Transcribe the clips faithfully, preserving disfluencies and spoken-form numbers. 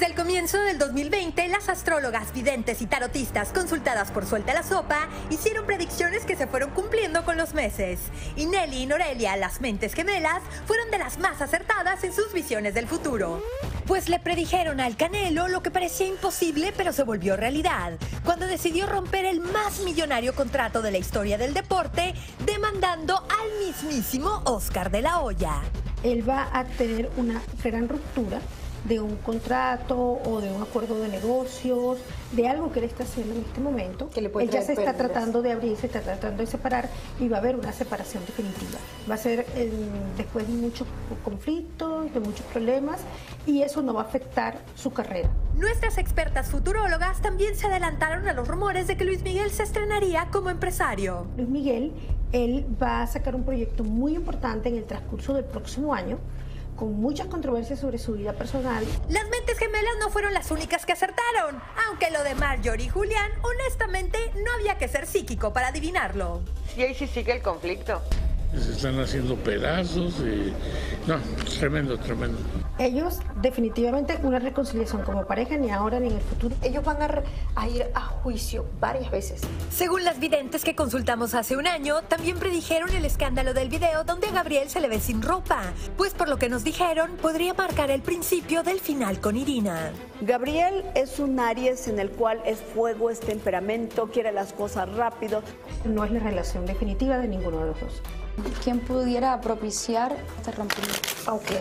Al comienzo del dos mil veinte, las astrólogas, videntes y tarotistas consultadas por Suelta la Sopa hicieron predicciones que se fueron cumpliendo con los meses. Y Nelly y Norelia, las mentes gemelas, fueron de las más acertadas en sus visiones del futuro. Pues le predijeron al Canelo lo que parecía imposible, pero se volvió realidad, cuando decidió romper el más millonario contrato de la historia del deporte, demandando al mismísimo Oscar de la Hoya. Él va a tener una gran ruptura de un contrato o de un acuerdo de negocios, de algo que él está haciendo en este momento. Que le puede él ya se está pérdidas. tratando de abrir, se está tratando de separar y va a haber una separación definitiva. Va a ser eh, después de muchos conflictos, de muchos problemas, y eso no va a afectar su carrera. Nuestras expertas futurólogas también se adelantaron a los rumores de que Luis Miguel se estrenaría como empresario. Luis Miguel, él va a sacar un proyecto muy importante en el transcurso del próximo año, con muchas controversias sobre su vida personal. Las mentes gemelas no fueron las únicas que acertaron, aunque lo de Marjorie y Julián, honestamente, no había que ser psíquico para adivinarlo. Y ahí sí sigue el conflicto. Se están haciendo pedazos y... No, tremendo, tremendo. Ellos definitivamente una reconciliación como pareja, ni ahora ni en el futuro. Ellos van a, a ir a juicio varias veces. Según las videntes que consultamos hace un año, también predijeron el escándalo del video donde a Gabriel se le ve sin ropa, pues por lo que nos dijeron, podría marcar el principio del final con Irina. Gabriel es un Aries en el cual es fuego, es temperamento, quiere las cosas rápido. No es la relación definitiva de ninguno de los dos. ¿Quién pudiera propiciar este rompimiento? Ok.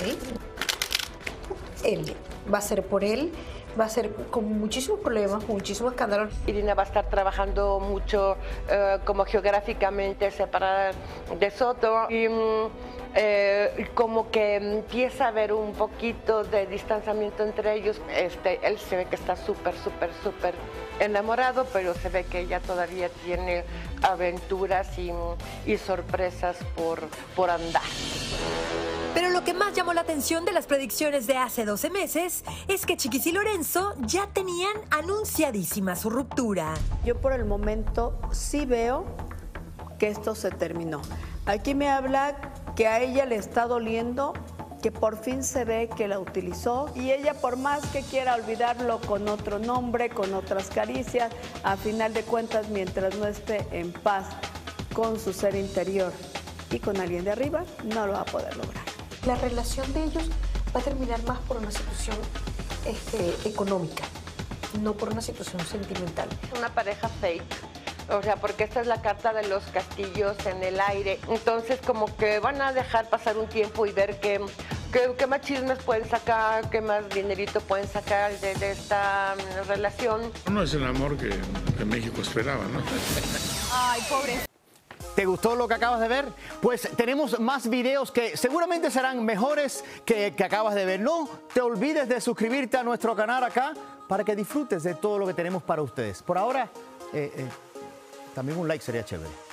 Él. Va a ser por él, va a ser con muchísimos problemas, muchísimos escándalos. Irina va a estar trabajando mucho eh, como geográficamente separada de Soto y eh, como que empieza a haber un poquito de distanciamiento entre ellos. Este, él se ve que está súper, súper, súper enamorado, pero se ve que ella todavía tiene aventuras y, y sorpresas por, por andar. Pero lo que más llamó la atención de las predicciones de hace doce meses es que Chiquis y Lorenzo ya tenían anunciadísima su ruptura. Yo por el momento sí veo que esto se terminó. Aquí me habla que a ella le está doliendo, que por fin se ve que la utilizó y ella por más que quiera olvidarlo con otro nombre, con otras caricias, a final de cuentas mientras no esté en paz con su ser interior y con alguien de arriba, no lo va a poder lograr. La relación de ellos va a terminar más por una situación este, económica, no por una situación sentimental. Una pareja fake. O sea, porque esta es la carta de los castillos en el aire. Entonces, como que van a dejar pasar un tiempo y ver qué, qué, qué más chismes pueden sacar, qué más dinerito pueden sacar de, de esta relación. No es el amor que, que México esperaba, ¿no? Ay, pobre. ¿Te gustó lo que acabas de ver? Pues tenemos más videos que seguramente serán mejores que, que acabas de ver. No te olvides de suscribirte a nuestro canal acá para que disfrutes de todo lo que tenemos para ustedes. Por ahora, eh, eh, también un like sería chévere.